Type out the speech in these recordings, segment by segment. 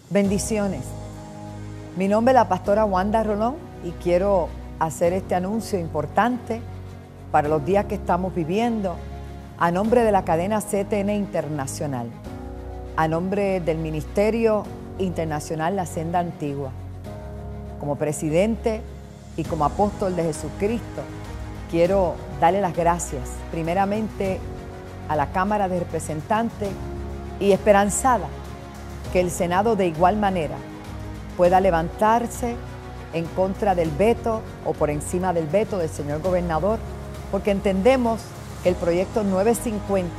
Bendiciones. Mi nombre es la pastora Wanda Rolón y quiero hacer este anuncio importante para los días que estamos viviendo a nombre de la cadena CTN Internacional, a nombre del Ministerio Internacional La Senda Antigua. Como presidente y como apóstol de Jesucristo, quiero darle las gracias primeramente a la Cámara de Representantes y esperanzada que el Senado de igual manera pueda levantarse en contra del veto o por encima del veto del señor gobernador, porque entendemos que el proyecto 950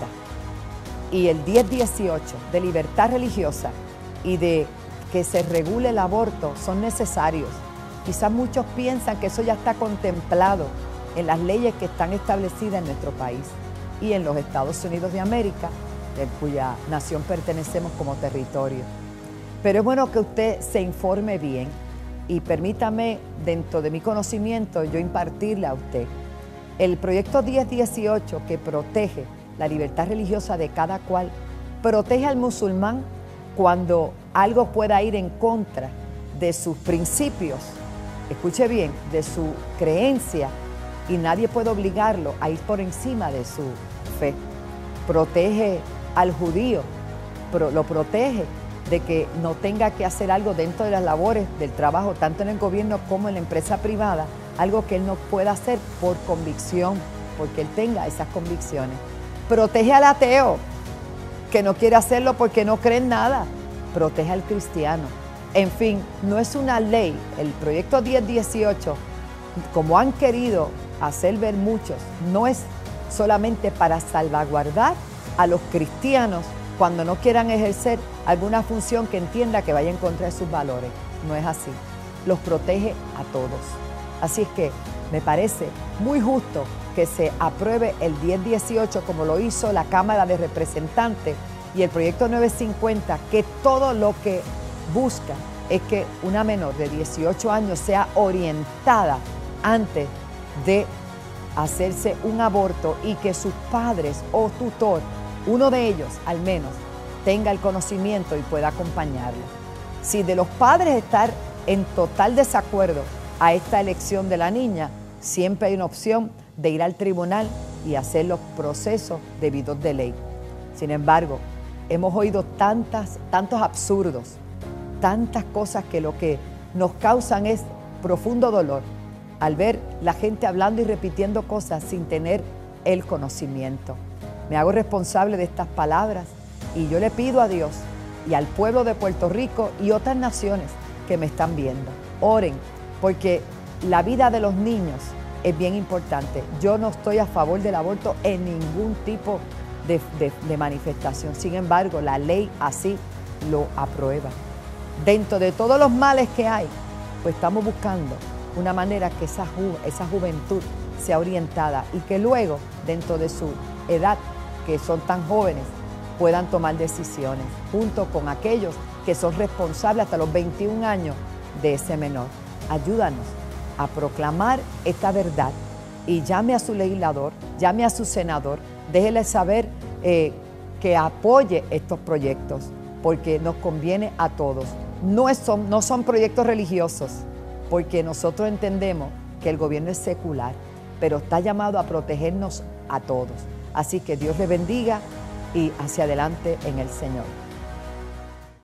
y el 1018 de libertad religiosa y de que se regule el aborto son necesarios. Quizás muchos piensan que eso ya está contemplado en las leyes que están establecidas en nuestro país y en los Estados Unidos de América, de cuya nación pertenecemos como territorio. Pero es bueno que usted se informe bien y permítame, dentro de mi conocimiento, yo impartirle a usted. El proyecto 1018, que protege la libertad religiosa de cada cual, protege al musulmán cuando algo pueda ir en contra de sus principios, escuche bien, de su creencia, y nadie puede obligarlo a ir por encima de su fe. Protege al judío, lo protege de que no tenga que hacer algo dentro de las labores del trabajo, tanto en el gobierno como en la empresa privada, algo que él no pueda hacer por convicción, porque él tenga esas convicciones. Protege al ateo, que no quiere hacerlo porque no cree en nada. Protege al cristiano. En fin, no es una ley, el proyecto 1018, como han querido hacer ver muchos, no es solamente para salvaguardar a los cristianos cuando no quieran ejercer alguna función que entienda que vaya en contra de sus valores. No es así. Los protege a todos. Así es que me parece muy justo que se apruebe el 1018 como lo hizo la Cámara de Representantes y el proyecto 950, que todo lo que busca es que una menor de 18 años sea orientada antes de hacerse un aborto y que sus padres o tutor, uno de ellos al menos, tenga el conocimiento y pueda acompañarlo. Si de los padres estar en total desacuerdo a esta elección de la niña, siempre hay una opción de ir al tribunal y hacer los procesos debidos de ley. Sin embargo, hemos oído tantos absurdos, tantas cosas que lo que nos causan es profundo dolor al ver la gente hablando y repitiendo cosas sin tener el conocimiento. Me hago responsable de estas palabras y yo le pido a Dios y al pueblo de Puerto Rico y otras naciones que me están viendo, oren, porque la vida de los niños es bien importante. Yo no estoy a favor del aborto en ningún tipo de manifestación. Sin embargo, la ley así lo aprueba. Dentro de todos los males que hay, pues estamos buscando una manera que esa juventud sea orientada y que luego, dentro de su edad, que son tan jóvenes, puedan tomar decisiones, junto con aquellos que son responsables hasta los 21 años de ese menor. Ayúdanos a proclamar esta verdad y llame a su legislador, llame a su senador, déjele saber que apoye estos proyectos, porque nos conviene a todos. No son proyectos religiosos, porque nosotros entendemos que el gobierno es secular, pero está llamado a protegernos a todos. Así que Dios le bendiga y hacia adelante en el Señor.